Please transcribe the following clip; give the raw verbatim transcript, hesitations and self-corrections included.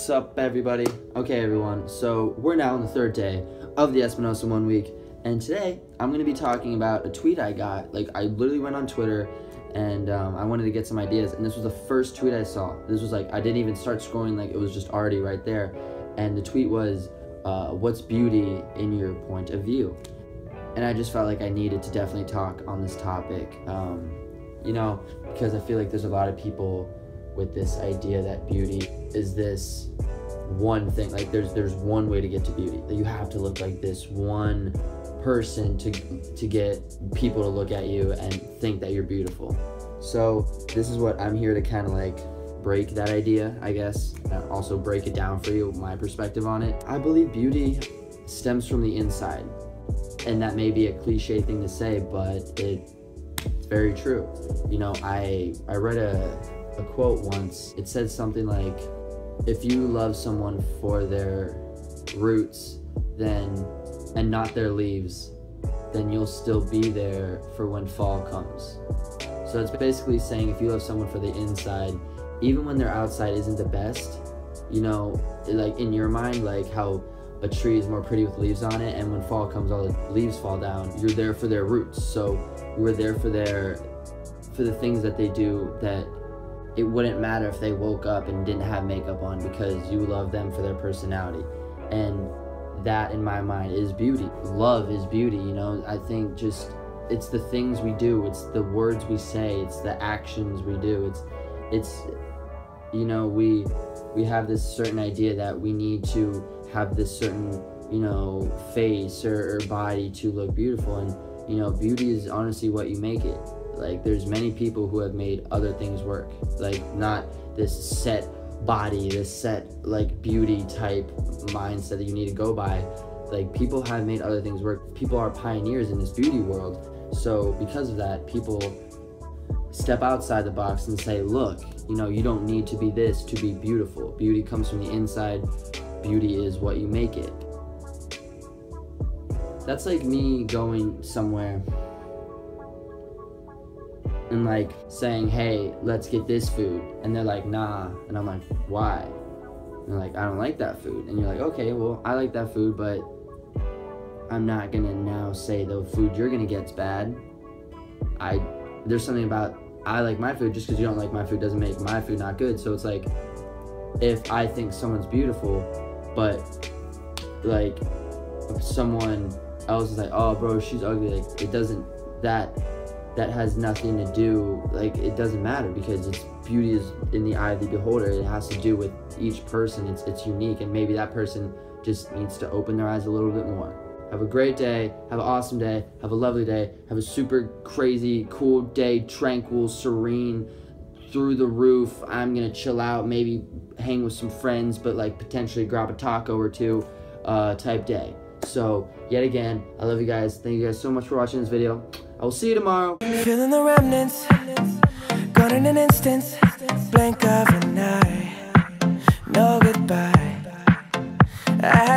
What's up, everybody? Okay, everyone, so we're now on the third day of the Espinosa One Week, and today I'm going to be talking about a tweet I got. Like, I literally went on Twitter, and um, I wanted to get some ideas, and this was the first tweet I saw. This was like, I didn't even start scrolling, like, it was just already right there, and the tweet was, uh, what's beauty in your point of view? And I just felt like I needed to definitely talk on this topic, um, you know, because I feel like there's a lot of people with this idea that beauty is this one thing. Like there's there's one way to get to beauty, that you have to look like this one person to to get people to look at you and think that you're beautiful. So this is what I'm here to kind of like break that idea, I guess, and also break it down for you, my perspective on it. I believe beauty stems from the inside, and that may be a cliche thing to say, but it it's very true. You know, I I read a a quote once. It said something like, if you love someone for their roots then and not their leaves, then you'll still be there for when fall comes. So it's basically saying, if you love someone for the inside, even when their outside isn't the best, you know, like in your mind, like how a tree is more pretty with leaves on it, and when fall comes all the leaves fall down, you're there for their roots. So we're there for their for the things that they do, that it wouldn't matter if they woke up and didn't have makeup on, because you love them for their personality. And that, in my mind, is beauty. Love is beauty, you know? I think just, it's the things we do, it's the words we say, it's the actions we do. It's, it's, you know, we, we have this certain idea that we need to have this certain, you know, face or, or body to look beautiful. And, you know, beauty is honestly what you make it. Like, there's many people who have made other things work, like not this set body, this set like beauty type mindset that you need to go by. Like, people have made other things work. People are pioneers in this beauty world. So because of that, people step outside the box and say, look, you know, you don't need to be this to be beautiful. Beauty comes from the inside. Beauty is what you make it. That's like me going somewhere and like saying, hey, let's get this food, and they're like, nah, and I'm like, why? And they're like, I don't like that food. And you're like, okay, well, I like that food, but I'm not gonna now say the food you're gonna get's bad. I there's something about, I like my food. Just because you don't like my food doesn't make my food not good. So it's like, if I think someone's beautiful, but like someone else is like, oh bro, she's ugly, like it doesn't, that that has nothing to do, like it doesn't matter, because it's beauty is in the eye of the beholder. It has to do with each person. It's it's unique, and maybe that person just needs to open their eyes a little bit more. Have a great day, have an awesome day, have a lovely day, have a super crazy cool day, tranquil, serene, through the roof. I'm gonna chill out, maybe hang with some friends, but like potentially grab a taco or two uh, type day. So yet again, I love you guys. Thank you guys so much for watching this video. I will see you tomorrow. Feeling the remnants, gone in an instant, blink of an eye, no goodbye. I